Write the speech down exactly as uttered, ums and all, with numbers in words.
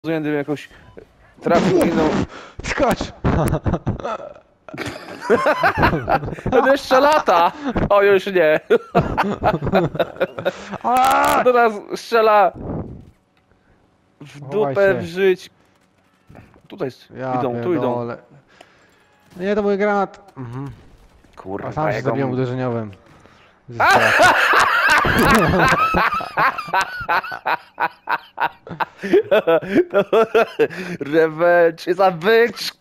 Gdybym jakoś trafił inną... Skocz! To jeszcze lata! O, już nie. A! Do nas strzela w Chowaj dupę, się. w żyć. Tutaj Ja idą, tu idą. pierdolę. Nie, to mój granat. Mhm. A Kurwa, sam się jego... zabiłem uderzeniowym. Revenge is a bitch!